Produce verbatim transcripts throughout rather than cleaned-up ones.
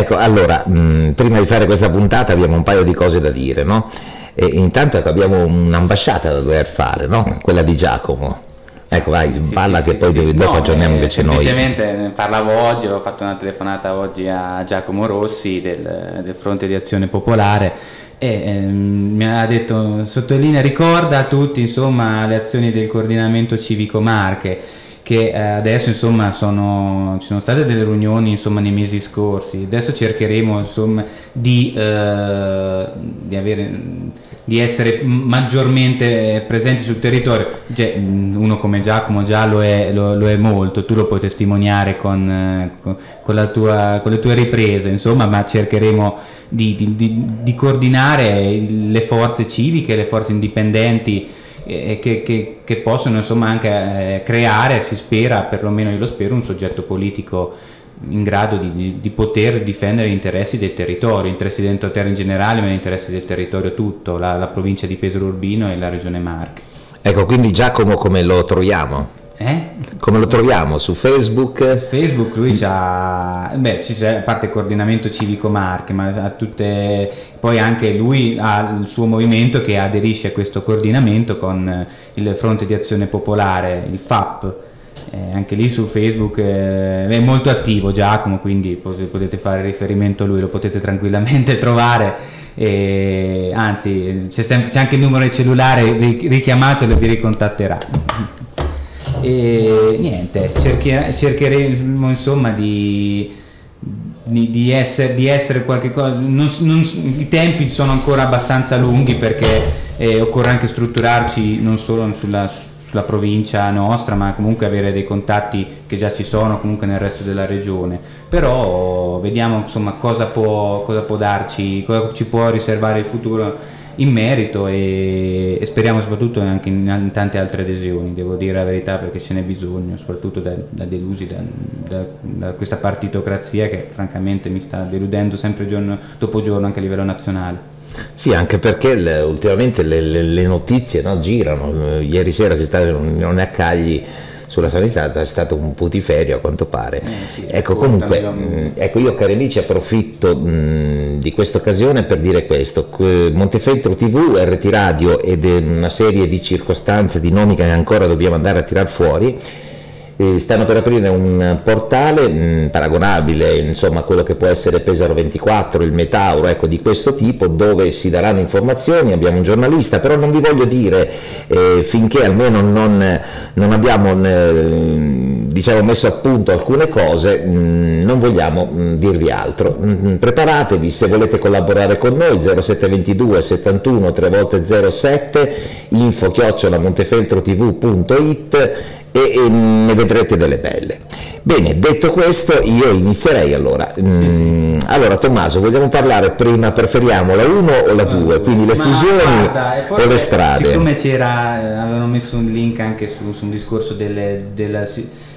Ecco, allora, mh, prima di fare questa puntata abbiamo un paio di cose da dire, no? E intanto ecco, abbiamo un'ambasciata da dover fare, no? Quella di Giacomo. Ecco, vai, sì, parla sì, che poi sì, dopo no, aggiorniamo eh, invece noi. Semplicemente parlavo oggi, ho fatto una telefonata oggi a Giacomo Rossi del, del Fronte di Azione Popolare e ehm, mi ha detto, sottolinea, ricorda a tutti insomma le azioni del coordinamento civico Marche, che eh, adesso insomma sono, ci sono state delle riunioni insomma nei mesi scorsi, adesso cercheremo insomma di, eh, di avere di essere maggiormente presenti sul territorio. Cioè, uno come Giacomo già lo è, lo, lo è molto, tu lo puoi testimoniare con, con, con, la tua, con le tue riprese, insomma, ma cercheremo di, di, di, di coordinare le forze civiche, le forze indipendenti eh, che, che, che possono insomma anche eh, creare, si spera, perlomeno io lo spero, un soggetto politico in grado di, di, di poter difendere gli interessi del territorio, interessi dell'entroterra in generale, ma gli interessi del territorio tutto, la, la provincia di Pesaro Urbino e la regione Marche. Ecco, quindi Giacomo come lo troviamo? Eh? Come lo troviamo? Su Facebook? Facebook lui c'ha, beh, c'è a parte il coordinamento civico Marche, ma ha tutte, poi anche lui ha il suo movimento che aderisce a questo coordinamento con il Fronte di Azione Popolare, il F A P. Eh, anche lì su Facebook eh, è molto attivo Giacomo, quindi potete fare riferimento a lui, lo potete tranquillamente trovare, eh, anzi c'è, c'è anche il numero di cellulare, richiamatelo e vi ricontatterà. E niente, cercher, cercheremo insomma di, di, di, essere, di essere qualche cosa, non, non, i tempi sono ancora abbastanza lunghi perché eh, occorre anche strutturarci non solo sulla la provincia nostra, ma comunque avere dei contatti che già ci sono comunque nel resto della regione, però vediamo insomma cosa può, cosa può darci, cosa ci può riservare il futuro in merito e, e speriamo soprattutto anche in, in tante altre adesioni, devo dire la verità, perché ce n'è bisogno, soprattutto da, da delusi da, da, da questa partitocrazia che francamente mi sta deludendo sempre giorno dopo giorno anche a livello nazionale. Sì, anche perché le, ultimamente le, le, le notizie no, girano. Ieri sera c'è stata un'unione a Cagli sulla sanità, è stato un putiferio a quanto pare. Eh, sì, ecco, comunque, mh, ecco, io cari amici approfitto mh, di questa occasione per dire questo: Montefeltro tivù, R T Radio ed una serie di circostanze, di nomi che ancora dobbiamo andare a tirar fuori. Eh, stanno per aprire un portale mh, paragonabile insomma a quello che può essere Pesaro ventiquattro, il Metauro, ecco, di questo tipo, dove si daranno informazioni. Abbiamo un giornalista, però non vi voglio dire eh, finché almeno non, non abbiamo eh, diciamo messo a punto alcune cose, mh, non vogliamo mh, dirvi altro. Mh, preparatevi se volete collaborare con noi, zero sette ventidue settantuno tre volte zero sette, info chiocciola montefeltrotv punto it e, e ne vedrete delle belle. Bene, detto questo io inizierei allora. Sì, mm, sì. Allora Tommaso, vogliamo parlare prima, preferiamo la uno o la due, quindi le Ma fusioni guarda, o le strade? Siccome c'era, avevano messo un link anche su, su un discorso delle, della,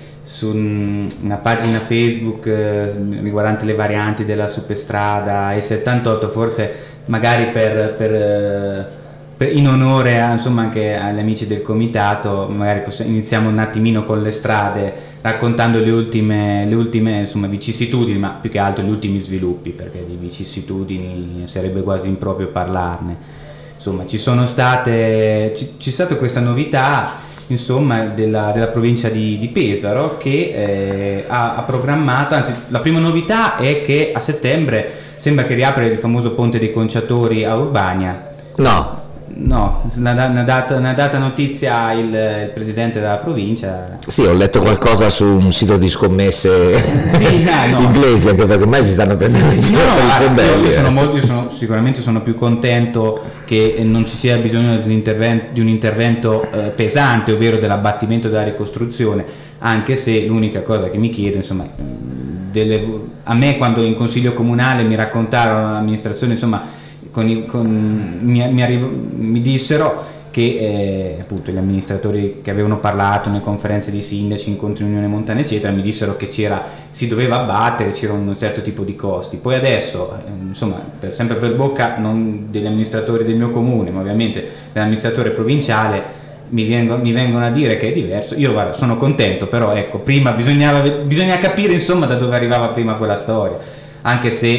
su una pagina Facebook eh, riguardante le varianti della superstrada E settantotto, forse magari per... per eh, in onore a, insomma, anche agli amici del comitato, magari iniziamo un attimino con le strade raccontando le ultime, le ultime insomma, vicissitudini, ma più che altro gli ultimi sviluppi, perché di vicissitudini sarebbe quasi improprio parlarne. Insomma, ci sono state, ci, c'è stata questa novità insomma, della, della provincia di, di Pesaro che eh, ha, ha programmato, anzi la prima novità è che a settembre sembra che riapre il famoso ponte dei Conciatori a Urbania. No. No, ne ha data, data notizia il, il presidente della provincia. Sì, ho letto qualcosa su un sito di scommesse sì, no, no. inglesi, anche perché ormai si stanno prendendo in giro per i fondelli. Io, sono molto, io sono, sicuramente sono più contento che non ci sia bisogno di un intervento, di un intervento eh, pesante, ovvero dell'abbattimento della ricostruzione, anche se l'unica cosa che mi chiedo, insomma, delle, a me quando in consiglio comunale mi raccontarono l'amministrazione, insomma, Con i, con, mi, mi, arrivo, mi dissero che eh, appunto gli amministratori che avevano parlato nelle conferenze dei sindaci, incontri in Unione Montana eccetera, mi dissero che c'era, si doveva abbattere, c'era un certo tipo di costi. Poi adesso eh, insomma per, sempre per bocca non degli amministratori del mio comune, ma ovviamente dell'amministratore provinciale mi, vengo, mi vengono a dire che è diverso. Io guarda, sono contento, però ecco, prima bisognava, bisogna capire insomma da dove arrivava prima quella storia. anche se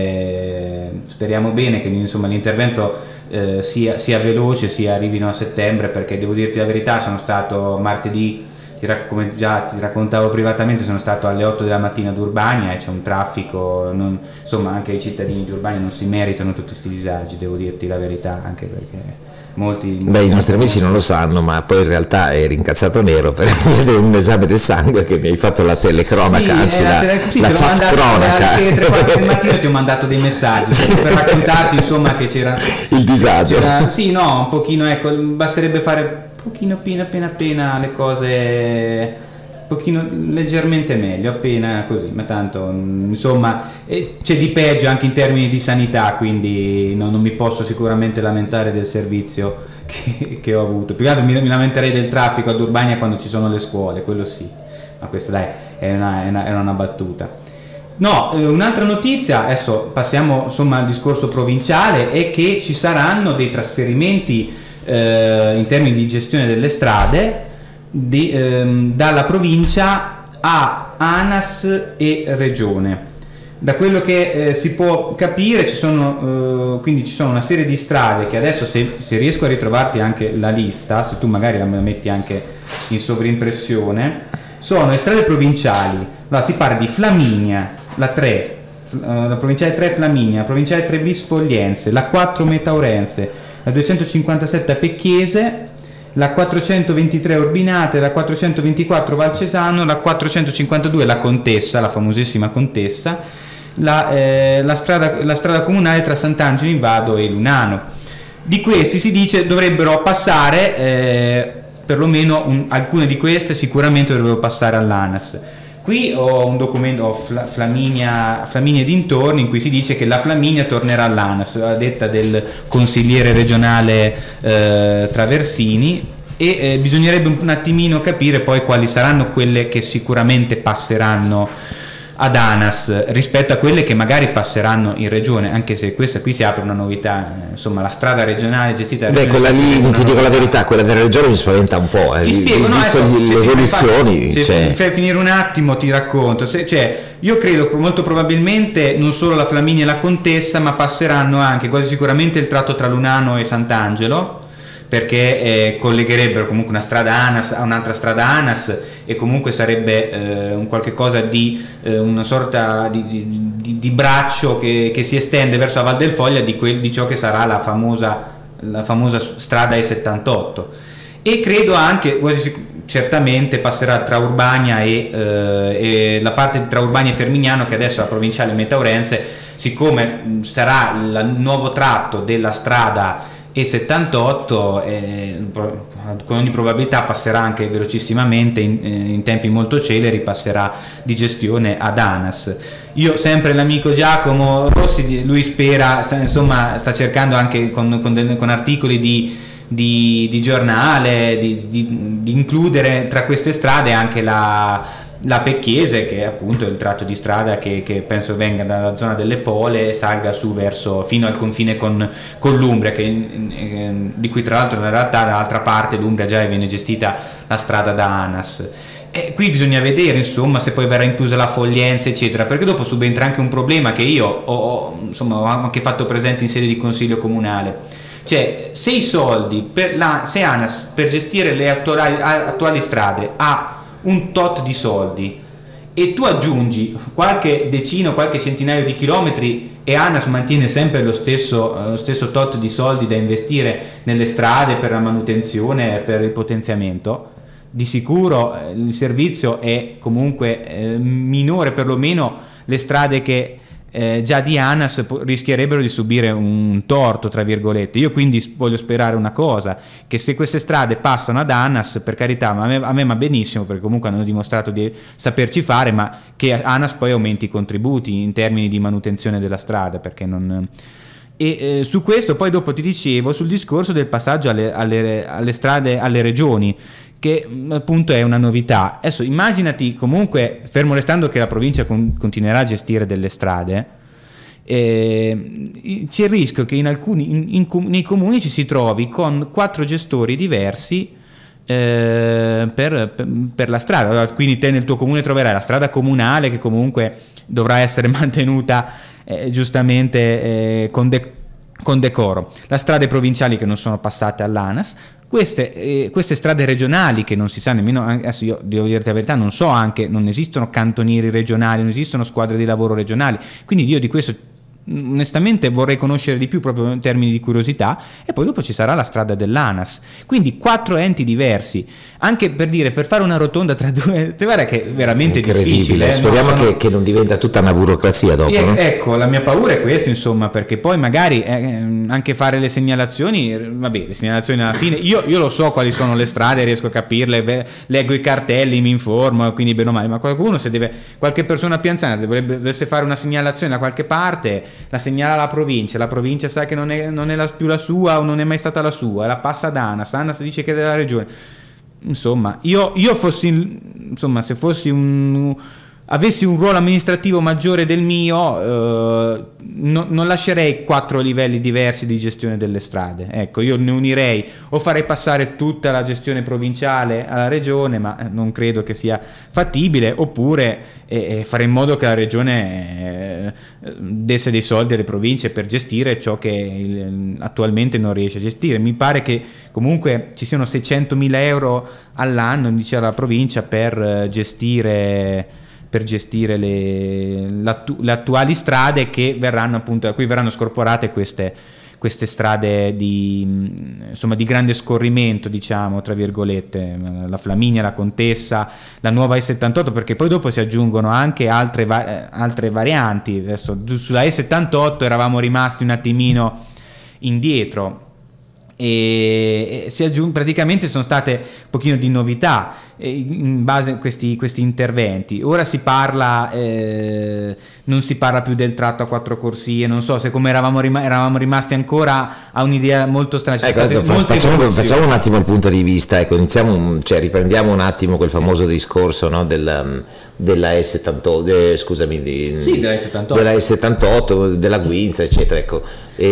eh, speriamo bene che insomma l'intervento eh, sia, sia veloce, sia arrivino a settembre, perché devo dirti la verità, sono stato martedì, ti rac- come già ti raccontavo privatamente, sono stato alle otto della mattina ad Urbania e c'è un traffico, non, insomma anche i cittadini di Urbania non si meritano tutti questi disagi, devo dirti la verità, anche perché molti... Beh, i nostri amici non lo sanno, ma poi in realtà eri incazzato nero per un esame del sangue che mi hai fatto la telecronaca, sì, anzi la, tele- sì, la chat cronaca. Alle tre quattro del mattino ti ho mandato dei messaggi per raccontarti insomma che c'era il disagio. C'era, sì, no, un pochino, ecco, basterebbe fare un pochino appena appena appena le cose un pochino leggermente meglio, appena così, ma tanto insomma eh, c'è di peggio anche in termini di sanità, quindi no, non mi posso sicuramente lamentare del servizio che, che ho avuto. Più che altro mi, mi lamenterei del traffico ad Urbania quando ci sono le scuole, quello sì, ma questa dai è una, è una, è una battuta. No, eh, un'altra notizia, adesso passiamo insomma al discorso provinciale, è che ci saranno dei trasferimenti eh, in termini di gestione delle strade Di, ehm, dalla provincia a ANAS e Regione. Da quello che eh, si può capire ci sono eh, quindi ci sono una serie di strade che adesso, se, se riesco a ritrovarti anche la lista, se tu magari la metti anche in sovrimpressione, sono le strade provinciali. Allora, si parla di Flaminia, la tre, eh, la provinciale tre Flaminia, la provinciale tre bis Fogliense, la quattro Metaurense, la duecentocinquantasette Pecchiese, la quattrocentoventitré Urbinate, la quattrocentoventiquattro Valcesano, la quattrocentocinquantadue la Contessa, la famosissima Contessa, la, eh, la, strada, la strada comunale tra Sant'Angelo in Vado e Lunano. Di questi si dice dovrebbero passare, eh, perlomeno un, alcune di queste sicuramente dovrebbero passare all'ANAS. Qui ho un documento, ho Fla, Flaminia, Flaminia e dintorni, in cui si dice che la Flaminia tornerà all'ANAS, a detta del consigliere regionale eh, Traversini, e eh, bisognerebbe un attimino capire poi quali saranno quelle che sicuramente passeranno ad ANAS rispetto a quelle che magari passeranno in regione, anche se questa qui si apre una novità, eh, insomma la strada regionale gestita da Beh, quella lì, ti dico la verità, quella della regione mi spaventa un po', eh. Ti spiego, no, visto adesso, le evoluzioni, se cioè... fai finire un attimo ti racconto, se, cioè io credo molto probabilmente non solo la Flaminia e la Contessa, ma passeranno anche quasi sicuramente il tratto tra Lunano e Sant'Angelo, perché eh, collegherebbero comunque una strada ANAS a un'altra strada ANAS, e comunque sarebbe eh, un qualche cosa di eh, una sorta di, di, di braccio che, che si estende verso la Val del Foglia di, quel, di ciò che sarà la famosa, la famosa strada E settantotto. E credo anche, quasi certamente passerà tra Urbania e, eh, e la parte tra Urbania e Fermignano, che adesso è la provinciale Metaurense, siccome sarà il nuovo tratto della strada E settantotto, eh, con ogni probabilità passerà anche velocissimamente, in, in tempi molto celeri, passerà di gestione ad ANAS. Io sempre l'amico Giacomo Rossi, lui spera, sta, insomma sta cercando anche con, con, del, con articoli di, di, di giornale di, di, di includere tra queste strade anche la la Pecchiese, che è appunto il tratto di strada che, che penso venga dalla zona delle Pole e salga su verso fino al confine con, con l'Umbria, che, eh, di cui tra l'altro in realtà dall'altra parte l'Umbria già viene gestita la strada da ANAS. E qui bisogna vedere insomma se poi verrà inclusa la Fogliense eccetera, perché dopo subentra anche un problema che io ho, ho, insomma, ho anche fatto presente in sede di consiglio comunale. Cioè, se i soldi per la, se ANAS per gestire le attuali, attuali strade ha un tot di soldi e tu aggiungi qualche decina o qualche centinaio di chilometri e ANAS mantiene sempre lo stesso, lo stesso tot di soldi da investire nelle strade per la manutenzione, per il potenziamento, di sicuro il servizio è comunque eh, minore, perlomeno le strade che Eh, già di ANAS rischierebbero di subire un torto tra virgolette. Io quindi voglio sperare una cosa, che se queste strade passano ad ANAS, per carità, ma a me, a me va benissimo, perché comunque hanno dimostrato di saperci fare, ma che ANAS poi aumenti i contributi in termini di manutenzione della strada, perché non... E eh, su questo poi dopo ti dicevo sul discorso del passaggio alle, alle, alle strade, alle regioni, che appunto è una novità. Adesso immaginati comunque, fermo restando che la provincia con, continuerà a gestire delle strade, eh, c'è il rischio che in alcuni in, in, nei comuni ci si trovi con quattro gestori diversi eh, per, per, per la strada. Allora, quindi te nel tuo comune troverai la strada comunale che comunque dovrà essere mantenuta eh, giustamente eh, con, de- con decoro, le strade provinciali che non sono passate all'ANAS, queste, eh, queste strade regionali che non si sa nemmeno, adesso io devo dirti la verità, non so, anche non esistono cantonieri regionali, non esistono squadre di lavoro regionali, quindi io di questo onestamente vorrei conoscere di più proprio in termini di curiosità. E poi dopo ci sarà la strada dell'ANAS, quindi quattro enti diversi, anche per dire, per fare una rotonda tra due, guarda che è veramente difficile, eh? Speriamo no, sono... che, che non diventa tutta una burocrazia dopo, e, no? Ecco, la mia paura è questa, insomma, perché poi magari eh, anche fare le segnalazioni, vabbè, le segnalazioni alla fine io, io lo so quali sono le strade, riesco a capirle, leggo i cartelli, mi informo, quindi bene o male, ma qualcuno, se deve, qualche persona più anziana dovrebbe, dovesse fare una segnalazione da qualche parte, la segnala alla provincia, la provincia sa che non è, non è la, più la sua o non è mai stata la sua, la passa ad ANAS, ANAS dice che è della regione. Insomma, io, io fossi, insomma, se fossi un, avessi un ruolo amministrativo maggiore del mio, eh, no, non lascerei quattro livelli diversi di gestione delle strade. Ecco, io ne unirei, o farei passare tutta la gestione provinciale alla regione, ma non credo che sia fattibile, oppure eh, fare in modo che la regione eh, desse dei soldi alle province per gestire ciò che il, attualmente non riesce a gestire. Mi pare che comunque ci siano seicentomila euro all'anno, dice la provincia, per gestire per gestire le, l'attu- le attuali strade che verranno, appunto, a cui verranno scorporate queste, queste strade di, insomma, di grande scorrimento, diciamo, tra virgolette, la Flaminia, la Contessa, la nuova E settantotto, perché poi dopo si aggiungono anche altre, va- altre varianti. Adesso sulla E settantotto eravamo rimasti un attimino indietro, e si aggiunge, praticamente sono state un pochino di novità in base a questi, questi interventi. Ora si parla, eh, non si parla più del tratto a quattro corsie, non so se come eravamo, rim- eravamo rimasti ancora a un'idea molto strana. Ecco, ecco, facciamo, facciamo un attimo il punto di vista, ecco, iniziamo, cioè, riprendiamo un attimo quel famoso discorso, no, del, della E settantotto, eh, scusami, di, sì, della E settantotto, della E settantotto, della Guinza, eccetera, ecco.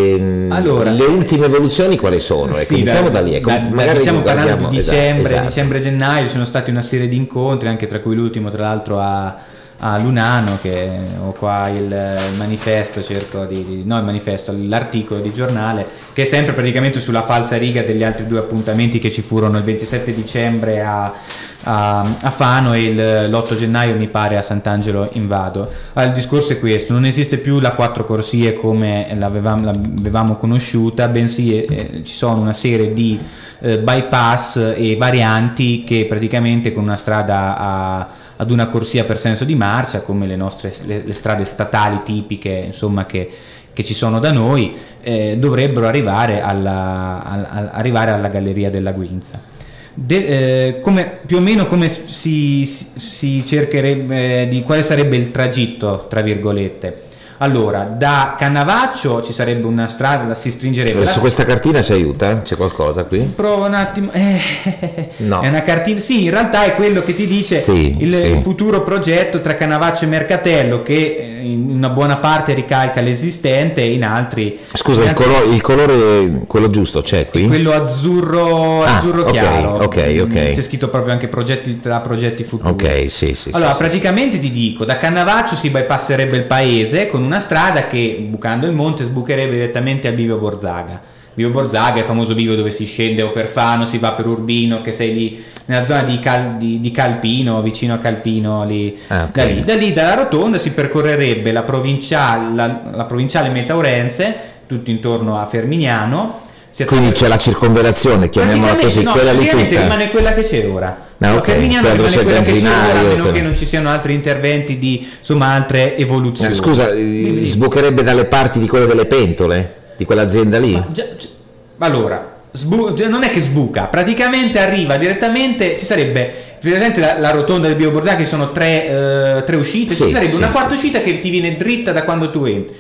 E, allora, le ultime evoluzioni quali sono? Ecco, sì, iniziamo da, da lì. Ecco, da, magari stiamo parlando di dicembre, esatto, dicembre, gennaio, ci sono stati una serie di incontri, anche tra cui l'ultimo, tra l'altro, a, a Lunano, che ho qua il, il manifesto, cerco di, di no il manifesto, l'articolo di giornale, che è sempre praticamente sulla falsa riga degli altri due appuntamenti che ci furono il ventisette dicembre a A, a Fano e il, l'otto gennaio mi pare a Sant'Angelo in Vado. Allora, il discorso è questo: non esiste più la quattro corsie come l'avevamo, l'avevamo conosciuta, bensì eh, ci sono una serie di eh, bypass e varianti che praticamente con una strada a, ad una corsia per senso di marcia, come le nostre le, le strade statali tipiche, insomma, che che ci sono da noi, eh, dovrebbero arrivare alla, alla, arrivare alla galleria della Guinza. De, eh, come, più o meno come si, si, si cercherebbe, di quale sarebbe il tragitto, tra virgolette. Allora, da Cannavaccio ci sarebbe una strada, si stringerebbe. Su questa cartina ci aiuta? C'è qualcosa qui? Prova un attimo. Eh, no. È una cartina. Sì, in realtà è quello che ti dice sì, il, sì. il futuro progetto tra Cannavaccio e Mercatello, che in una buona parte ricalca l'esistente, e in altri. Scusa, in il, altri, colore, il colore, quello giusto c'è qui? Quello azzurro, ah, azzurro okay, chiaro. Ok, ok. C'è scritto proprio anche progetti tra progetti futuri. Ok, sì, sì. Allora, sì, praticamente sì. ti dico, da Cannavaccio si bypasserebbe il paese con una strada che, bucando il monte, sbucherebbe direttamente a Bivio Borzaga. Bivio Borzaga è il famoso bivio dove si scende o per Fano, si va per Urbino, che sei lì nella zona di, Cal, di, di Calpino, vicino a Calpino, lì. Ah, okay. Da lì. Da lì, dalla rotonda, si percorrerebbe la provinciale, la, la provinciale Metaurense, tutto intorno a Fermignano. Quindi c'è la circonvellazione, chiamiamola così, no, quella lì tutta. rimane quella che c'è ora. Ah, okay. Fermignano rimane quella che c'è ora, a meno quello. che non ci siano altri interventi di, insomma, altre evoluzioni. Eh, scusa, Dimmi. sbucherebbe dalle parti di quelle delle pentole, di quell'azienda lì? Ma già, già, allora, sbu- non è che sbuca, praticamente arriva direttamente, ci sarebbe, presente la, la rotonda del Bivio Borzaga, che sono tre, uh, tre uscite, sì, ci sarebbe sì, una quarta sì, uscita sì. che ti viene dritta da quando tu entri.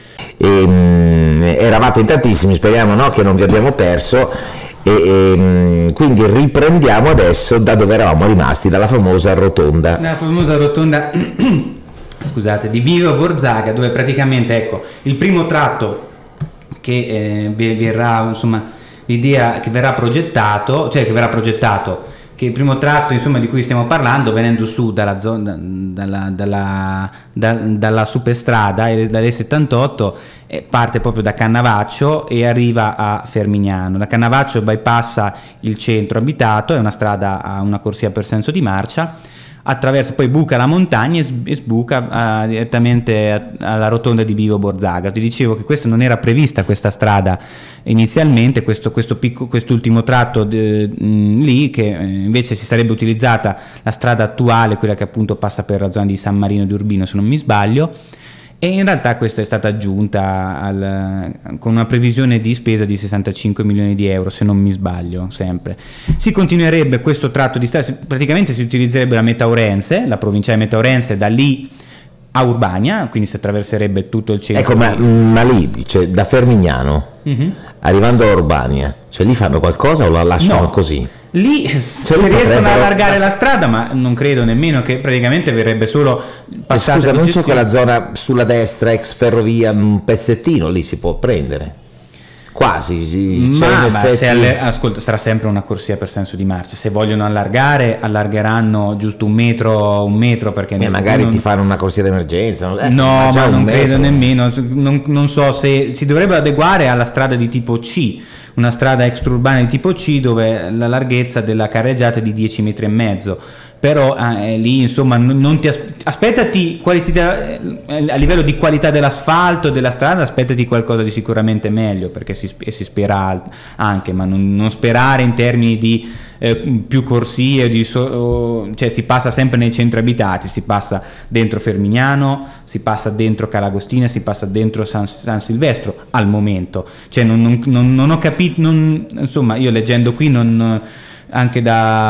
Ehm, eravate in tantissimi, speriamo, no, che non vi abbiamo perso. E, e quindi riprendiamo adesso da dove eravamo rimasti, dalla famosa rotonda la famosa rotonda scusate, di Bivio Borzaga, dove praticamente, ecco, il primo tratto che eh, verrà, insomma, l'idea che verrà progettato, cioè che verrà progettato che il primo tratto insomma di cui stiamo parlando, venendo su dalla zona, dalla, dalla, da, dalla superstrada, dall'E settantotto, parte proprio da Cannavaccio e arriva a Fermignano. Da Cannavaccio bypassa il centro abitato, è una strada a una corsia per senso di marcia, attraversa, poi buca la montagna e sbuca uh, direttamente alla rotonda di Vivo Borzaga. Ti dicevo che questa non era prevista, questa strada inizialmente, questo, questo picco, quest'ultimo tratto de, mh, lì, che eh, invece si sarebbe utilizzata la strada attuale, quella che appunto passa per la zona di San Marino di Urbino, se non mi sbaglio, e in realtà questa è stata aggiunta al, con una previsione di spesa di sessantacinque milioni di euro, se non mi sbaglio, sempre. Si continuerebbe questo tratto di strada, praticamente si utilizzerebbe la Metaurense, la provinciale Metaurense, da lì a Urbania, quindi si attraverserebbe tutto il centro. Ecco, ma, ma lì, cioè, da Fermignano, uh-huh. arrivando a Urbania, cioè lì fanno qualcosa o la lasciano no. così? Lì se riescono a allargare la strada, ma non credo nemmeno, che praticamente verrebbe solo passata. Scusa, non c'è quella zona sulla destra, ex ferrovia, un pezzettino lì si può prendere? Quasi, sì, ma, ma se alle, ascolta, sarà sempre una corsia per senso di marcia. Se vogliono allargare, allargheranno giusto un metro, un metro perché eh, magari non... ti fanno una corsia d'emergenza. Eh, no, ma non metro. credo nemmeno. Non, non so se si dovrebbe adeguare alla strada di tipo C, una strada extraurbana di tipo C dove la larghezza della carreggiata è di dieci metri e mezzo. Però eh, lì insomma non ti as- aspettati qualità, eh, a livello di qualità dell'asfalto della strada, aspettati qualcosa di sicuramente meglio, perché si, sp- si spera anche, ma non, non sperare in termini di eh, più corsie, di so- cioè si passa sempre nei centri abitati, si passa dentro Fermignano, si passa dentro Calagostina, si passa dentro San, San Silvestro al momento, cioè non, non, non, non ho capito, non, insomma io leggendo qui non... anche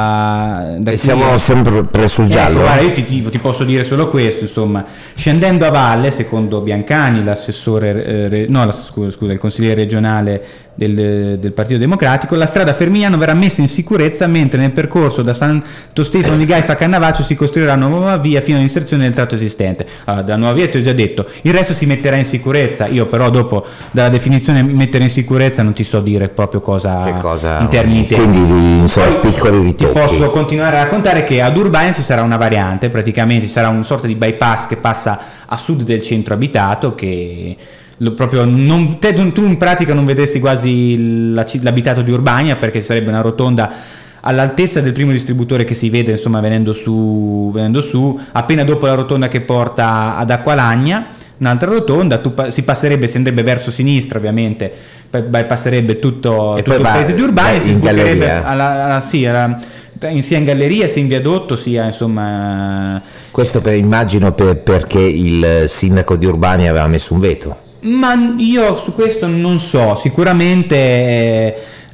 da, da e siamo è, sempre preso il giallo. Ecco, guarda, io ti, ti, ti posso dire solo questo, insomma, scendendo a valle, secondo Biancani, l'assessore eh, re, no, la, scusa, scusa, il consigliere regionale del, del Partito Democratico, la strada Fermignano verrà messa in sicurezza, mentre nel percorso da Santo Stefano di Gaifa a Cannavaccio si costruirà una nuova via fino all'inserzione del tratto esistente. Allora, da nuova via ti ho già detto, il resto si metterà in sicurezza. Io però dopo dalla definizione mettere in sicurezza non ti so dire proprio cosa, che cosa in termini tecnici. Quindi insomma, piccoli ritocchi. Ti posso continuare a raccontare che ad Urbania ci sarà una variante, praticamente ci sarà una sorta di bypass che passa a sud del centro abitato, che lo, proprio non, te, tu in pratica non vedresti quasi la, l'abitato di Urbania, perché sarebbe una rotonda all'altezza del primo distributore che si vede insomma venendo su, venendo su appena dopo la rotonda che porta ad Acqualagna, un'altra rotonda, tu, si passerebbe, si andrebbe verso sinistra ovviamente, bypasserebbe tutto, tutto il paese di Urbania e si sbucherebbe alla, alla, sì, alla, sia in galleria sia in viadotto sia insomma. Questo per, immagino per, perché il sindaco di Urbania aveva messo un veto. Ma io su questo non so, sicuramente eh,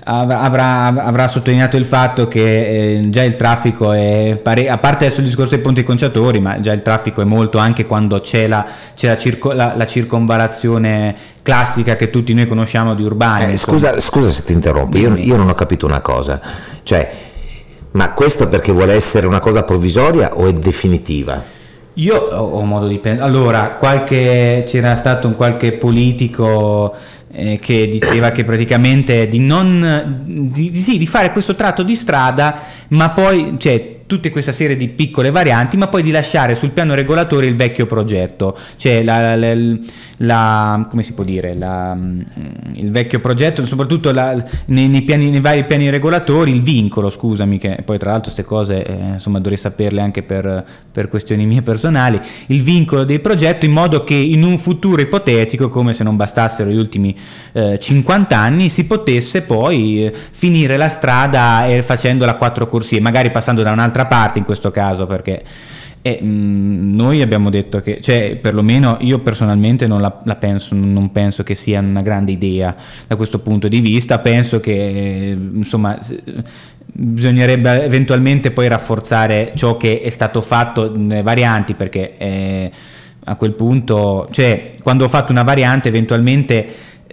avrà, avrà sottolineato il fatto che eh, già il traffico è, pare- a parte adesso il discorso dei ponti conciatori, ma già il traffico è molto anche quando c'è la, c'è la, circo- la, la circonvalazione classica che tutti noi conosciamo di Urbania. Eh, scusa, scusa se ti interrompo, io, io non ho capito una cosa, cioè, ma questo perché vuole essere una cosa provvisoria o è definitiva? Io ho, ho modo di pensare. Allora, qualche, c'era stato un qualche politico eh, che diceva che praticamente di non di, di, sì, di fare questo tratto di strada, ma poi cioè tutte questa serie di piccole varianti, ma poi di lasciare sul piano regolatore il vecchio progetto, cioè la, la, la, la come si può dire, la, il vecchio progetto, soprattutto la, nei, nei, piani, nei vari piani regolatori, il vincolo, scusami, che poi tra l'altro queste cose eh, insomma dovrei saperle anche per, per questioni mie personali, il vincolo del progetto, in modo che in un futuro ipotetico, come se non bastassero gli ultimi eh, cinquanta anni, si potesse poi eh, finire la strada eh, facendola a quattro corsie, magari passando da un'altra parte in questo caso, perché eh, mh, noi abbiamo detto che, cioè perlomeno io personalmente non la, la penso, non penso che sia una grande idea da questo punto di vista, penso che eh, insomma bisognerebbe eventualmente poi rafforzare ciò che è stato fatto nelle varianti, perché eh, a quel punto, cioè quando ho fatto una variante eventualmente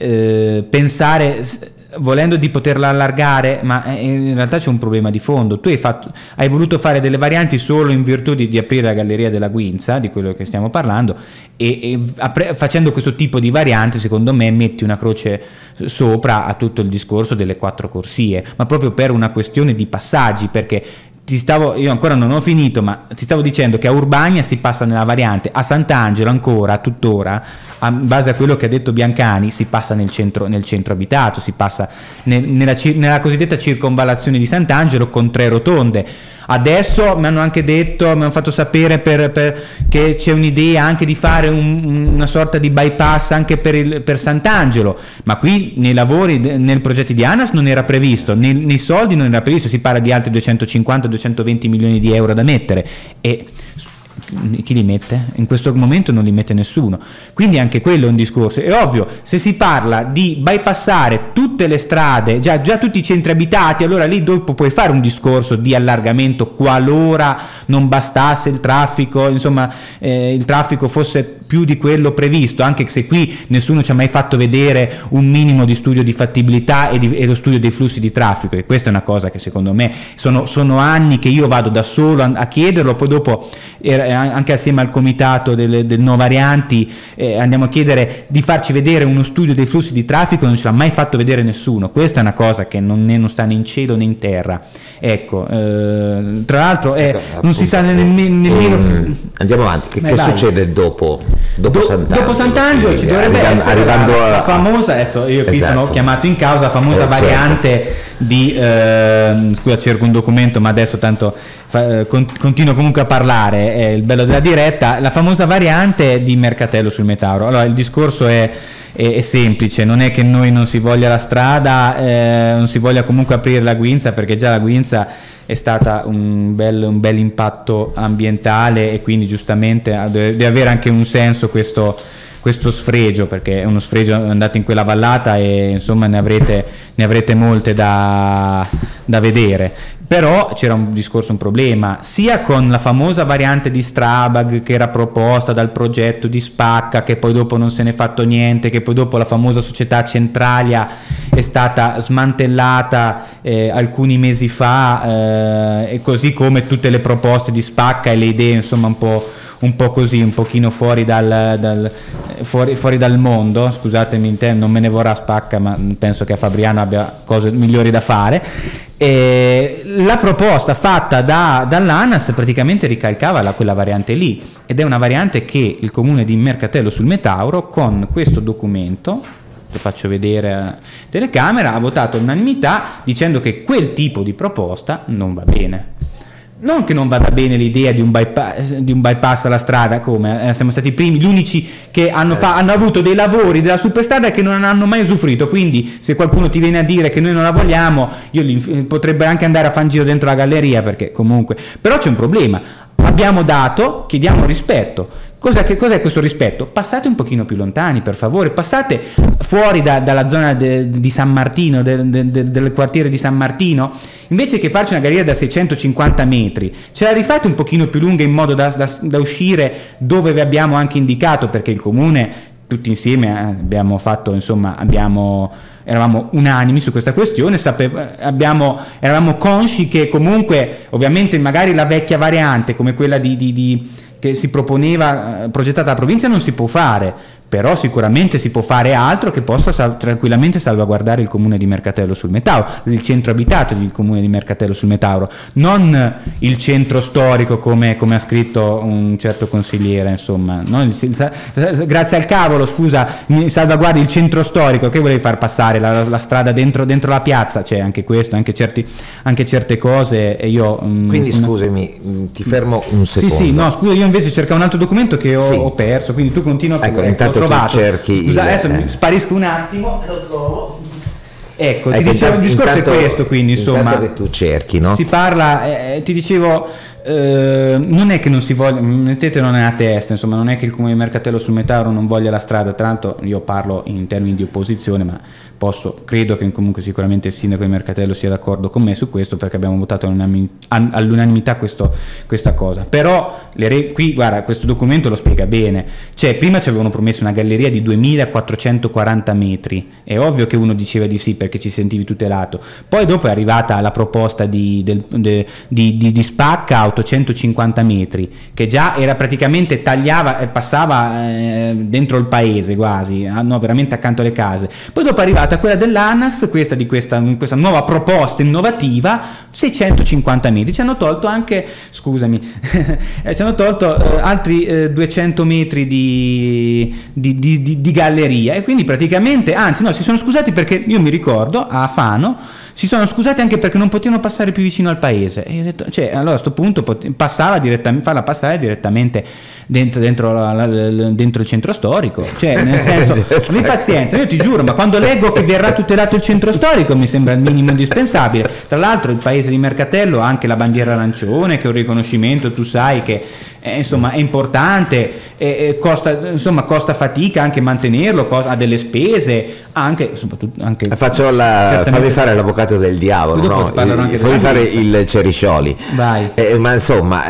eh, pensare volendo di poterla allargare, ma in realtà c'è un problema di fondo. Tu hai, fatto, hai voluto fare delle varianti solo in virtù di, di aprire la galleria della Guinza, di quello che stiamo parlando, e, e apre, facendo questo tipo di varianti secondo me metti una croce sopra a tutto il discorso delle quattro corsie, ma proprio per una questione di passaggi, perché ti stavo, io ancora non ho finito, ma ti stavo dicendo che a Urbania si passa nella variante, a Sant'Angelo ancora, tuttora, in base a quello che ha detto Biancani, si passa nel centro, nel centro abitato, si passa nel, nella, nella cosiddetta circonvallazione di Sant'Angelo con tre rotonde. Adesso mi hanno anche detto, mi hanno fatto sapere per, per, che c'è un'idea anche di fare un, una sorta di bypass anche per, il, per Sant'Angelo, ma qui nei lavori, nel progetto di ANAS non era previsto, nei, nei soldi non era previsto, si parla di altri duecentocinquanta duecentoventi milioni di euro da mettere, e chi li mette? In questo momento non li mette nessuno, quindi anche quello è un discorso. È ovvio, se si parla di bypassare tutte le strade, già, già tutti i centri abitati, allora lì dopo puoi fare un discorso di allargamento qualora non bastasse il traffico, insomma eh, il traffico fosse più di quello previsto, anche se qui nessuno ci ha mai fatto vedere un minimo di studio di fattibilità e, di, e lo studio dei flussi di traffico, e questa è una cosa che secondo me sono, sono anni che io vado da solo a, a chiederlo, poi dopo era, anche assieme al comitato del, del No Varianti eh, andiamo a chiedere di farci vedere uno studio dei flussi di traffico, non ce l'ha mai fatto vedere nessuno. Questa è una cosa che non, ne, non sta né in cielo né in terra, ecco. Eh, tra l'altro eh, ecco, non appunto, si sa nemmeno eh, andiamo avanti, che, che succede dopo dopo Do, Sant'Angelo? Dopo Sant'Angelo ci dovrebbe arrivando, essere arrivando la, a, la famosa, adesso io qui esatto. sono chiamato in causa, la famosa eh, variante certo. di eh, scusa, cerco un documento ma adesso tanto fa, eh, con, continuo comunque a parlare, è il bello della diretta, la famosa variante di Mercatello sul Metauro. Allora il discorso è È, è semplice, non è che noi non si voglia la strada, eh, non si voglia comunque aprire la Guinza, perché già la Guinza è stata un bel, un bel impatto ambientale, e quindi giustamente deve avere anche un senso questo, questo sfregio, perché è uno sfregio, andate in quella vallata e insomma ne avrete, ne avrete molte da, da vedere. Però c'era un discorso, un problema sia con la famosa variante di Strabag che era proposta dal progetto di Spacca, che poi dopo non se n'è fatto niente, che poi dopo la famosa società Centralia è stata smantellata eh, alcuni mesi fa, eh, e così come tutte le proposte di Spacca e le idee insomma un po' un po' così, un pochino fuori dal, dal, fuori, fuori dal mondo, scusatemi, non me ne vorrà Spacca, ma penso che a Fabriano abbia cose migliori da fare. E la proposta fatta da, dall'ANAS praticamente ricalcava la, quella variante lì, ed è una variante che il comune di Mercatello sul Metauro, con questo documento, lo faccio vedere a telecamera, ha votato all'unanimità dicendo che quel tipo di proposta non va bene. Non che non vada bene l'idea di un bypass, di un bypass alla strada, come eh, siamo stati i primi, gli unici che hanno, fa, hanno avuto dei lavori della superstrada che non hanno mai usufruito, quindi se qualcuno ti viene a dire che noi non la vogliamo, io li, potrebbe anche andare a fare un giro dentro la galleria, perché comunque, però c'è un problema, abbiamo dato, chiediamo rispetto. Cos'è, che, cos'è questo rispetto? Passate un pochino più lontani, per favore, passate fuori da, dalla zona de, di San Martino, de, de, de, del quartiere di San Martino, invece che farci una galleria da seicentocinquanta metri, ce la rifate un pochino più lunga in modo da, da, da uscire dove vi abbiamo anche indicato, perché il comune, tutti insieme eh, abbiamo fatto, insomma, abbiamo... eravamo unanimi su questa questione, sape, abbiamo, eravamo consci che comunque, ovviamente magari la vecchia variante come quella di, di, di che si proponeva, progettata dalla provincia, non si può fare, però sicuramente si può fare altro che possa sal- tranquillamente salvaguardare il comune di Mercatello sul Metauro, il centro abitato del comune di Mercatello sul Metauro, non il centro storico come, come ha scritto un certo consigliere, insomma, no? il, il, grazie al cavolo, scusa, mi salvaguardi il centro storico, che volevi far passare la, la strada dentro, dentro la piazza, c'è anche questo, anche, certi, anche certe cose, e io... Quindi mh, scusami, ti fermo un secondo. Sì, sì, no, scusa, io invece cercavo un altro documento che ho, sì. ho perso, quindi tu continua a... Ecco, intanto trovato. Cerchi Scusa, il... adesso eh. sparisco un attimo e lo trovo. Ecco, ecco, ti dicevo, intanto, il discorso intanto, è questo, quindi insomma che tu cerchi, no? Si parla, eh, ti dicevo, eh, non è che non si voglia, mettetelo nella testa, insomma, non è che il comune di Mercatello sul Metauro non voglia la strada, tra l'altro io parlo in termini di opposizione, ma posso, credo che comunque sicuramente il sindaco di Mercatello sia d'accordo con me su questo, perché abbiamo votato all'unanimità questo, questa cosa. Però le re, qui guarda, questo documento lo spiega bene, cioè prima ci avevano promesso una galleria di duemilaquattrocentoquaranta metri, è ovvio che uno diceva di sì perché ci sentivi tutelato, poi dopo è arrivata la proposta di, del, de, di, di, di Spacca auto centocinquanta metri, che già era praticamente tagliava e passava eh, dentro il paese quasi, no, veramente accanto alle case. Poi dopo è arrivata quella dell'ANAS, questa di questa, questa nuova proposta innovativa, seicentocinquanta metri. Ci hanno tolto anche, scusami, ci hanno tolto eh, altri eh, duecento metri di, di, di, di, di galleria, e quindi praticamente, anzi no, si sono scusati perché io mi ricordo a Fano si sono scusati anche perché non potevano passare più vicino al paese, e io ho detto, cioè, allora a questo punto passava direttamente, farla passare direttamente dentro, dentro, la, la, la, dentro il centro storico, cioè nel senso, abbi pazienza, io ti giuro, ma quando leggo che verrà tutelato il centro storico mi sembra il minimo indispensabile. Tra l'altro il paese di Mercatello ha anche la bandiera arancione, che è un riconoscimento, tu sai che eh, insomma è importante, eh, costa, insomma, costa fatica anche mantenerlo, costa, ha delle spese anche, insomma, anche faccio la, fammi fare l'avvocato del diavolo, no? Fammi fare il Ceriscioli. Vai. Eh, ma insomma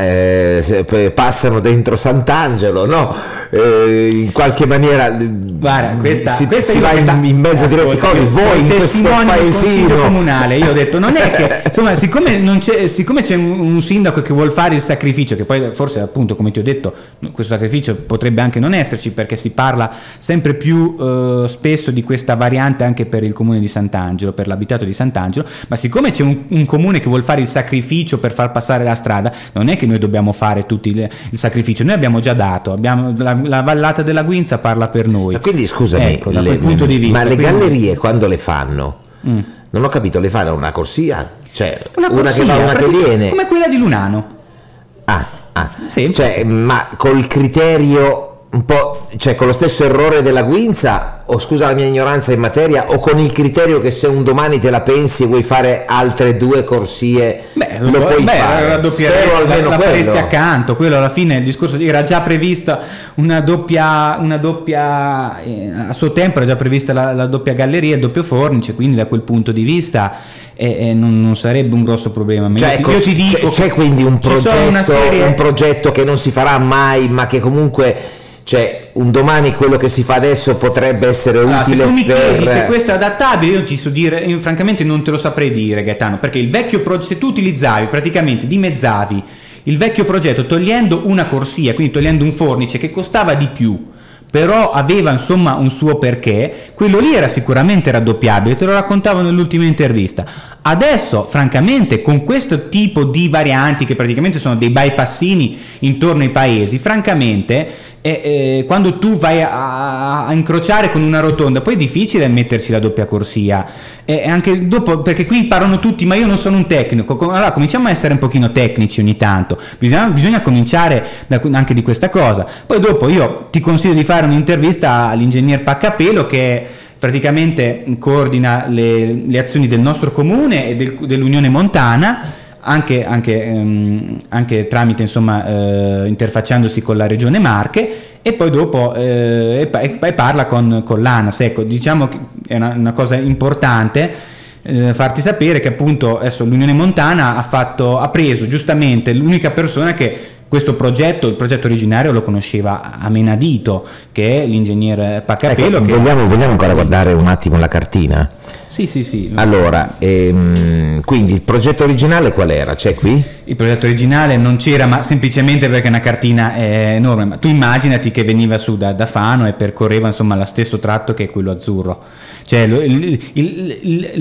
eh, passano dentro Sant'Angelo, no? Eh, in qualche maniera guarda, questa, si, questa si va in, in mezzo diretti con voi in questo paesino comunale. Io ho detto, non è che insomma, siccome non c'è, siccome c'è un, un sindaco che vuol fare il sacrificio, che poi forse appunto, come ti ho detto, questo sacrificio potrebbe anche non esserci, perché si parla sempre più eh, spesso di questa variante anche per il comune di Sant'Angelo, per l'abitato di Sant'Angelo, ma siccome c'è un, un comune che vuol fare il sacrificio per far passare la strada, non è che noi dobbiamo fare tutti il, il sacrificio, noi abbiamo già dato, abbiamo la, la vallata della Guinza parla per noi. Ma quindi scusami, ecco, da quel punto di vista, ma le quindi... gallerie quando le fanno, mm. non ho capito, le fanno una corsia? Cioè una, una corsia, che va, una che viene? Come quella di Lunano. Ah, ah. Sì. Cioè, ma col criterio un po', cioè con lo stesso errore della Guinza, o scusa la mia ignoranza in materia, o con il criterio che se un domani te la pensi e vuoi fare altre due corsie, beh, lo puoi beh, fare, spero almeno la, la faresti accanto, quello alla fine il discorso era già prevista una doppia, una doppia eh, a suo tempo era già prevista la, la doppia galleria, il doppio fornice, quindi da quel punto di vista E, e non, non sarebbe un grosso problema. Ma cioè, io, ecco, io ti dico, c'è, c'è quindi un progetto, serie... un progetto che non si farà mai, ma che comunque, cioè, un domani quello che si fa adesso potrebbe essere allora, utile se tu mi per... chiedi se questo è adattabile, io ti so dire, io francamente non te lo saprei dire, Gaetano, perché il vecchio progetto, se tu utilizzavi praticamente, dimezzavi il vecchio progetto togliendo una corsia, quindi togliendo un fornice che costava di più, però aveva insomma un suo perché, quello lì era sicuramente raddoppiabile, te lo raccontavo nell'ultima intervista. Adesso francamente con questo tipo di varianti, che praticamente sono dei bypassini intorno ai paesi, francamente eh, eh, quando tu vai a, a incrociare con una rotonda poi è difficile metterci la doppia corsia, e eh, anche dopo, perché qui parlano tutti ma io non sono un tecnico, allora cominciamo a essere un pochino tecnici ogni tanto, bisogna, bisogna cominciare da, anche di questa cosa. Poi dopo io ti consiglio di fare un'intervista all'ingegner Paccapelo, che praticamente coordina le, le azioni del nostro comune e del, dell'Unione Montana, anche, anche, ehm, anche tramite, insomma, eh, interfacciandosi con la regione Marche, e poi dopo eh, e, e parla con, con l'ANAS. Ecco, diciamo che è una, una cosa importante eh, farti sapere che appunto adesso l'Unione Montana ha, fatto, ha preso giustamente l'unica persona che questo progetto, il progetto originario lo conosceva a menadito, che è l'ingegnere Paccapelo. Ecco, che vogliamo, vogliamo ancora guardare un attimo la cartina? Sì, sì, sì. Allora, ehm, quindi il progetto originale qual era? C'è qui? Il progetto originale non c'era, ma semplicemente perché una cartina è enorme. Ma tu immaginati che veniva su da, da Fano e percorreva insomma lo stesso tratto che è quello azzurro. Cioè il, il, il,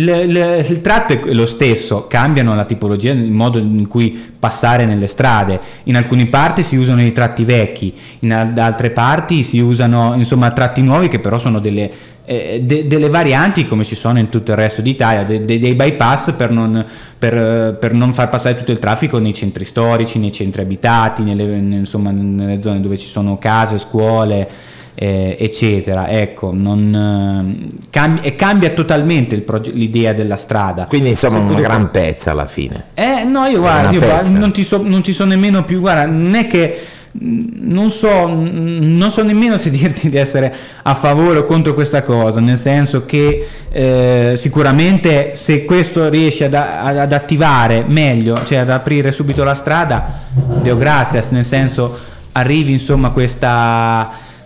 il, il tratto è lo stesso, cambiano la tipologia, il modo in cui passare nelle strade. In alcune parti si usano i tratti vecchi, in altre parti si usano insomma tratti nuovi che però sono delle, eh, de, delle varianti, come ci sono in tutto il resto d'Italia, de, de, dei bypass per non, per, per non far passare tutto il traffico nei centri storici, nei centri abitati, nelle, insomma, nelle zone dove ci sono case, scuole, Eh, eccetera. Ecco, non eh, cambia, e cambia totalmente il proge- l'idea della strada. Quindi insomma una quello... gran pezza alla fine. Eh no, io guarda, io guarda, non ti so non ti so nemmeno più, guarda, non è che non so non so nemmeno se dirti di essere a favore o contro questa cosa, nel senso che eh, sicuramente se questo riesce ad, ad attivare meglio, cioè ad aprire subito la strada, Deo gracias, nel senso arrivi insomma questa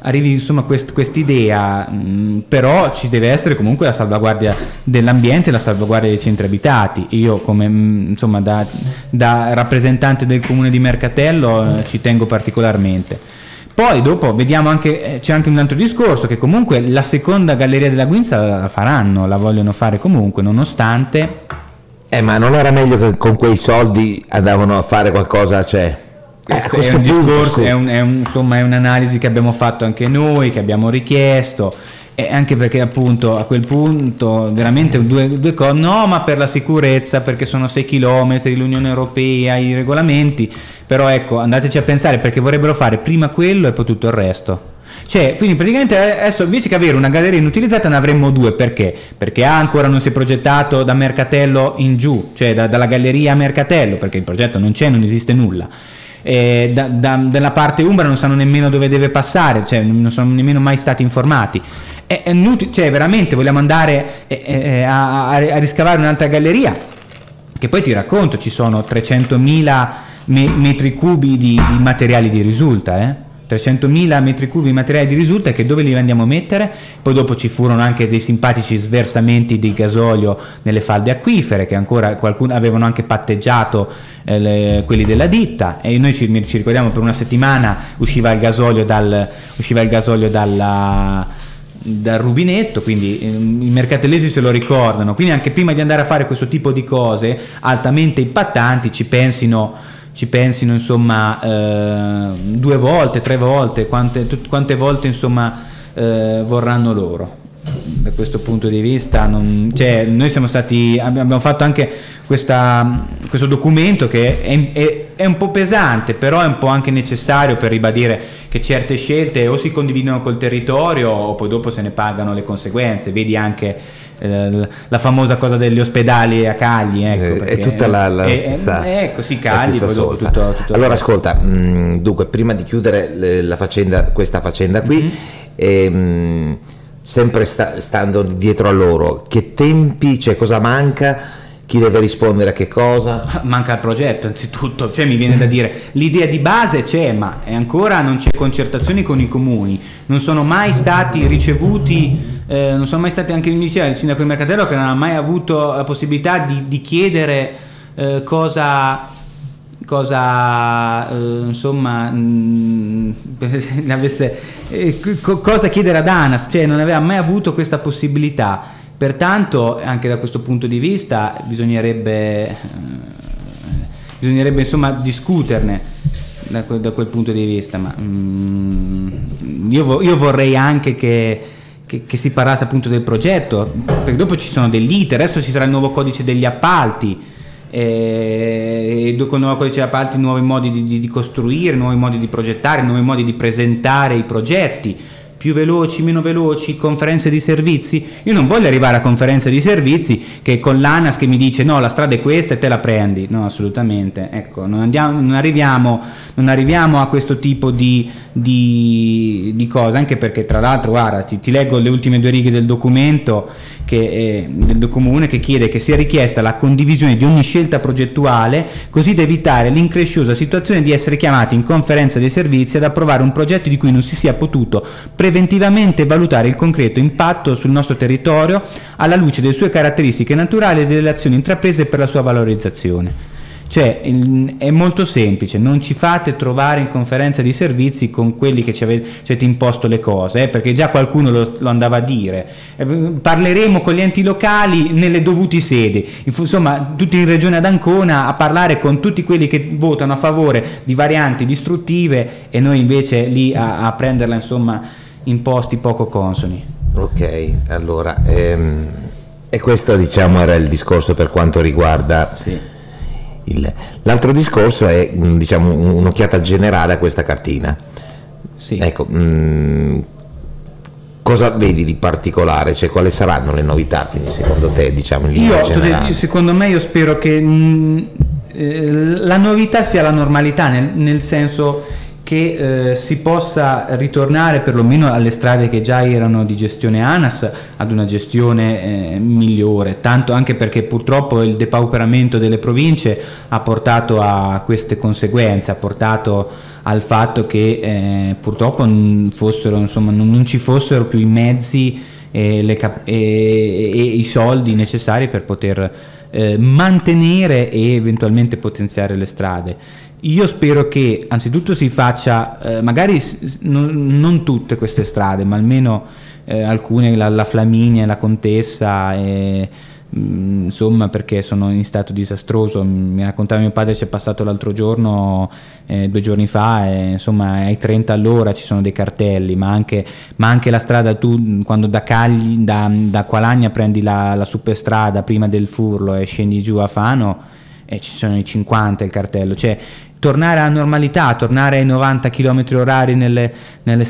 arrivi insomma quest'idea, però ci deve essere comunque la salvaguardia dell'ambiente e la salvaguardia dei centri abitati. Io come mh, insomma da, da rappresentante del comune di Mercatello eh, ci tengo particolarmente. Poi dopo vediamo anche, c'è anche un altro discorso, che comunque la seconda galleria della Guinza la faranno, la vogliono fare comunque, nonostante... Eh, ma non era meglio che con quei soldi andavano a fare qualcosa, cioè... Questo è un discorso, è, un, è, un, insomma, è un'analisi che abbiamo fatto anche noi, che abbiamo richiesto, e anche perché appunto a quel punto veramente due, due cose, no, ma per la sicurezza, perché sono sei chilometri, l'Unione Europea, i regolamenti, però ecco, andateci a pensare, perché vorrebbero fare prima quello e poi tutto il resto. Cioè, quindi praticamente adesso invece che avere una galleria inutilizzata ne avremmo due, perché? Perché A ancora non si è progettato da Mercatello in giù, cioè da, dalla galleria a Mercatello, perché il progetto non c'è, non esiste nulla. Eh, da, da, dalla parte umbra non sanno nemmeno dove deve passare, cioè non sono nemmeno mai stati informati. È, è inutile, cioè veramente vogliamo andare eh, eh, a, a riscavare un'altra galleria, che poi ti racconto ci sono trecentomila me, metri cubi di, di materiali di risulta, eh? trecentomila metri cubi di materiali di risulta, che dove li andiamo a mettere? Poi dopo ci furono anche dei simpatici sversamenti di gasolio nelle falde acquifere, che ancora qualcuno avevano anche patteggiato eh, le, quelli della ditta, e noi ci, ci ricordiamo per una settimana usciva il gasolio dal usciva il gasolio dalla dal rubinetto, quindi eh, i mercatellesi se lo ricordano, quindi anche prima di andare a fare questo tipo di cose altamente impattanti ci pensino ci pensino insomma eh, due volte, tre volte, quante, tut, quante volte insomma eh, vorranno loro. Da questo punto di vista non, cioè, noi siamo stati, abbiamo fatto anche questa, questo documento che è, è, è un po' pesante, però è un po' anche necessario per ribadire che certe scelte o si condividono col territorio o poi dopo se ne pagano le conseguenze. Vedi anche la famosa cosa degli ospedali a Cagli, ecco, è tutta la, la è, stessa, è, ecco, sì, Cagli, poi dopo tutto, tutto allora ascolta, mh, dunque prima di chiudere la faccenda, questa faccenda qui, mm-hmm. e, mh, sempre sta, stando dietro a loro, che tempi, cioè cosa manca? Chi deve rispondere a che cosa? Manca il progetto anzitutto, cioè mi viene da dire l'idea di base c'è, ma ancora non c'è concertazioni con i comuni, non sono mai stati ricevuti, eh, non sono mai stati, anche mi diceva il sindaco di Mercatello che non ha mai avuto la possibilità di, di chiedere eh, cosa cosa eh, insomma mh, avesse, eh, co cosa chiedere ad ANAS, cioè non aveva mai avuto questa possibilità. Pertanto anche da questo punto di vista bisognerebbe, eh, bisognerebbe insomma discuterne da quel, da quel punto di vista, ma mm, io, vo io vorrei anche che, che, che si parlasse appunto del progetto, perché dopo ci sono degli iter, adesso ci sarà il nuovo codice degli appalti, e con il nuovo codice degli appalti nuovi modi di, di, di costruire, nuovi modi di progettare, nuovi modi di presentare i progetti, più veloci, meno veloci, conferenze di servizi. Io non voglio arrivare a conferenze di servizi che con l'ANAS che mi dice no, la strada è questa e te la prendi, no, assolutamente, ecco, non, andiamo, non, arriviamo, non arriviamo a questo tipo di, di, di cose, anche perché tra l'altro guarda, ti, ti leggo le ultime due righe del documento che, eh, del comune, che chiede che sia richiesta la condivisione di ogni scelta progettuale così da evitare l'incresciosa situazione di essere chiamati in conferenza dei servizi ad approvare un progetto di cui non si sia potuto preventivamente valutare il concreto impatto sul nostro territorio alla luce delle sue caratteristiche naturali e delle azioni intraprese per la sua valorizzazione. Cioè è molto semplice, non ci fate trovare in conferenza di servizi con quelli che ci avete, ci avete imposto le cose, eh, perché già qualcuno lo, lo andava a dire. Eh, parleremo con gli enti locali nelle dovute sedi, insomma tutti in regione ad Ancona a parlare con tutti quelli che votano a favore di varianti distruttive e noi invece lì a, a prenderla insomma in posti poco consoni. Ok, allora ehm, e questo diciamo era il discorso per quanto riguarda... Sì. L'altro discorso è diciamo un'occhiata generale a questa cartina. Sì. Ecco, mh, cosa vedi di particolare? Cioè, quali saranno le novità secondo te, diciamo, in linea generale? Secondo me io spero che mh, eh, la novità sia la normalità, nel, nel senso che eh, si possa ritornare perlomeno alle strade che già erano di gestione ANAS ad una gestione eh, migliore, tanto anche perché purtroppo il depauperamento delle province ha portato a queste conseguenze, ha portato al fatto che eh, purtroppo non, fossero, insomma, non, non ci fossero più i mezzi e, le cap- e, e i soldi necessari per poter eh, mantenere e eventualmente potenziare le strade. Io spero che anzitutto si faccia, eh, magari s- non, non tutte queste strade, ma almeno eh, alcune, la, la Flaminia, la Contessa, e, mh, insomma, perché sono in stato disastroso. Mi raccontava mio padre, ci è passato l'altro giorno, eh, due giorni fa, e, insomma, ai trenta all'ora ci sono dei cartelli, ma anche, ma anche la strada, tu quando da Cagli, da, da Qualagna prendi la, la superstrada prima del Furlo e scendi giù a Fano, e ci sono i cinquanta il cartello, cioè tornare alla normalità, tornare ai novanta chilometri orari nelle, nelle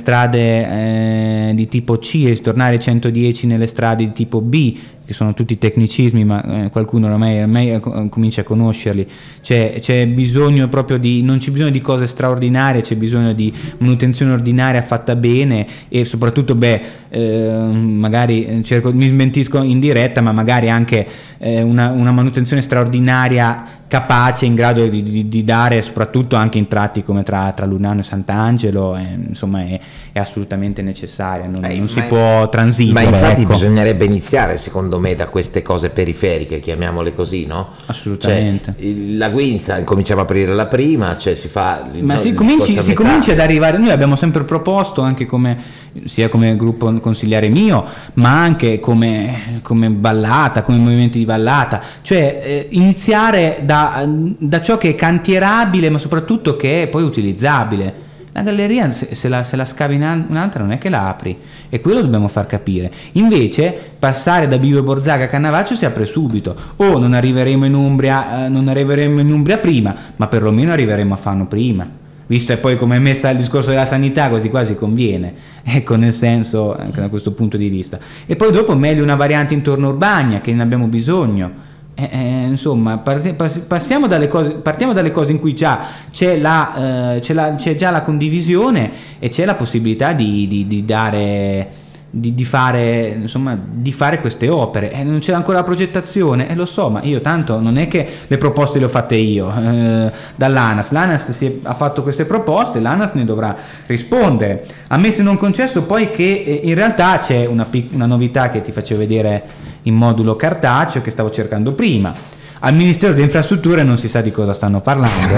strade eh, di tipo C e tornare ai centodieci nelle strade di tipo B, che sono tutti tecnicismi, ma eh, qualcuno ormai, ormai comincia a conoscerli. C'è, c'è bisogno proprio di, non c'è bisogno di cose straordinarie, c'è bisogno di manutenzione ordinaria fatta bene, e soprattutto, beh, eh, magari cerco, mi smentisco in diretta, ma magari anche eh, una, una manutenzione straordinaria capace, in grado di, di, di dare, soprattutto anche in tratti come tra, tra Lunano e Sant'Angelo, eh, insomma è, è assolutamente necessaria, non, eh, non si può transigere. Ma infatti, ecco, bisognerebbe iniziare secondo me da queste cose periferiche, chiamiamole così, no? Assolutamente. Cioè, la Guinza cominciamo a aprire la prima, cioè si fa... Ma no, si, cominci, si comincia ad arrivare, noi abbiamo sempre proposto, anche come sia come gruppo consigliare mio, ma anche come, come ballata, come movimenti di ballata, cioè eh, iniziare da, da ciò che è cantierabile, ma soprattutto che è poi utilizzabile. La galleria, se, se, la, se la scavi in un'altra, non è che la apri, e quello dobbiamo far capire. Invece passare da Bivio Borzaga a Cannavaccio si apre subito, o non arriveremo in Umbria, eh, non arriveremo in Umbria prima, ma perlomeno arriveremo a Fano prima. Visto e poi come è messa il discorso della sanità, così quasi conviene, ecco, nel senso, anche da questo punto di vista. E poi dopo meglio una variante intorno a Urbania, che ne abbiamo bisogno. Eh, eh, insomma, passiamo dalle cose, partiamo dalle cose in cui già c'è, la, eh, c'è, la, c'è già la condivisione, e c'è la possibilità di, di, di dare... Di, di, fare, insomma, di fare queste opere. Eh, non c'è ancora la progettazione, e eh, lo so, ma io tanto non è che le proposte le ho fatte io eh, dall'ANAS. L'ANAS si è, ha fatto queste proposte, l'ANAS ne dovrà rispondere. A me, se non concesso poi, che eh, in realtà c'è una, una novità che ti facevo vedere in modulo cartaceo, che stavo cercando prima. Al Ministero delle Infrastrutture non si sa di cosa stanno parlando,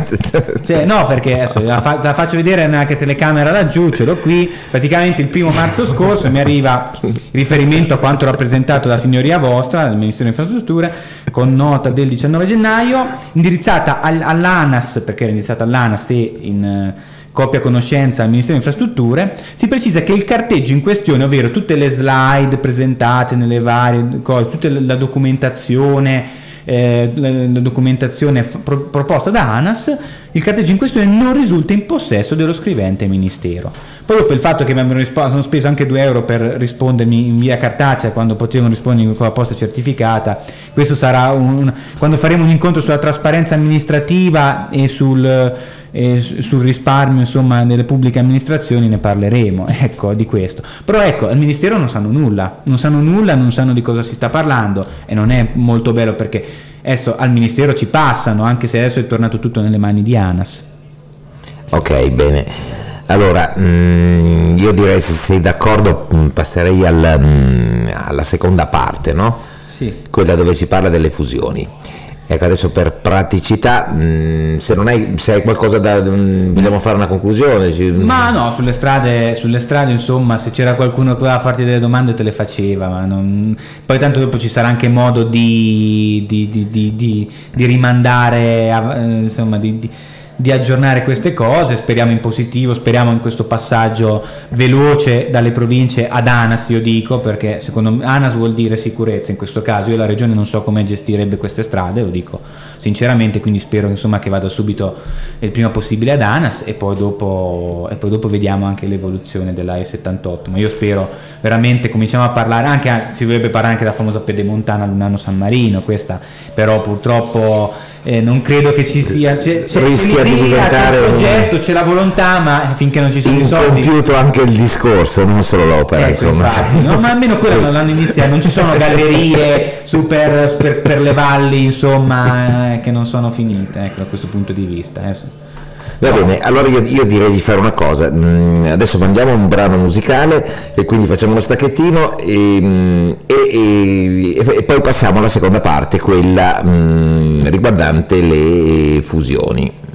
eh? Cioè, no, perché adesso la, fa- la faccio vedere anche telecamera laggiù, ce l'ho qui. Praticamente il primo marzo scorso mi arriva riferimento a quanto rappresentato da signoria vostra, del Ministero delle Infrastrutture, con nota del diciannove gennaio, indirizzata al- all'ANAS, perché era indirizzata all'ANAS e in uh, copia conoscenza al Ministero delle Infrastrutture. Si precisa che il carteggio in questione, ovvero tutte le slide presentate nelle varie cose, tutta la documentazione, Eh, la, la documentazione pro, proposta da ANAS, il carteggio in questione non risulta in possesso dello scrivente ministero. Poi, dopo il fatto che mi abbiano risposto, sono speso anche due euro per rispondermi in via cartacea quando potevano rispondermi con la posta certificata. Questo sarà un, quando faremo un incontro sulla trasparenza amministrativa e sul, e sul risparmio, insomma, delle pubbliche amministrazioni, ne parleremo, ecco, di questo. Però ecco, al Ministero non sanno nulla, non sanno nulla, non sanno di cosa si sta parlando, e non è molto bello, perché adesso al Ministero ci passano, anche se adesso è tornato tutto nelle mani di ANAS. Ok, bene. Allora, mh, io direi, se sei d'accordo, mh, passerei al, mh, alla seconda parte, no? Sì. Quella dove si parla delle fusioni. Ecco, adesso per praticità, mh, se non hai, se hai qualcosa da... Mh, vogliamo fare una conclusione? Ma no, sulle strade, sulle strade, insomma, se c'era qualcuno che voleva farti delle domande te le faceva, ma non... Poi tanto dopo ci sarà anche modo di, di, di, di, di, di rimandare, a, insomma, di... di di aggiornare queste cose. Speriamo in positivo, speriamo in questo passaggio veloce dalle province ad ANAS, io dico, perché secondo me ANAS vuol dire sicurezza in questo caso. Io la regione non so come gestirebbe queste strade, lo dico sinceramente, quindi spero, insomma, che vada subito il prima possibile ad ANAS, e poi dopo, e poi dopo vediamo anche l'evoluzione della E settantotto. Ma io spero veramente, cominciamo a parlare anche, si dovrebbe parlare anche della famosa pedemontana Lunano San Marino, questa però purtroppo Eh, non credo che ci sia, c'è, c'è rischia di diventare c'è il progetto, c'è la volontà, ma finché non ci sono i soldi, incompiuto anche il discorso, non solo l'opera, ecco, insomma. infatti, no? Ma almeno quello non l'hanno iniziato, non ci sono gallerie su per, per, per le valli, insomma, eh, che non sono finite, ecco, da questo punto di vista, eh. Va bene, allora io, io direi di fare una cosa, mm, adesso mandiamo un brano musicale e quindi facciamo uno stacchettino e, mm, e, e, e poi passiamo alla seconda parte, quella mm, riguardante le fusioni.